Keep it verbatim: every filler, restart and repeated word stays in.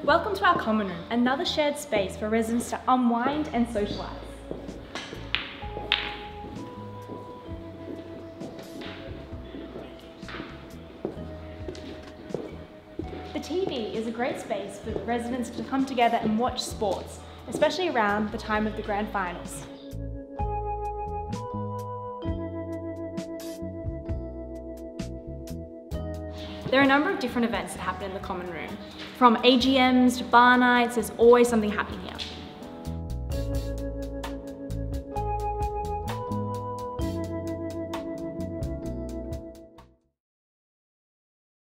Welcome to our common room, another shared space for residents to unwind and socialise. The T V is a great space for residents to come together and watch sports, especially around the time of the grand finals. There are a number of different events that happen in the common room. From A G Ms to bar nights, there's always something happening here.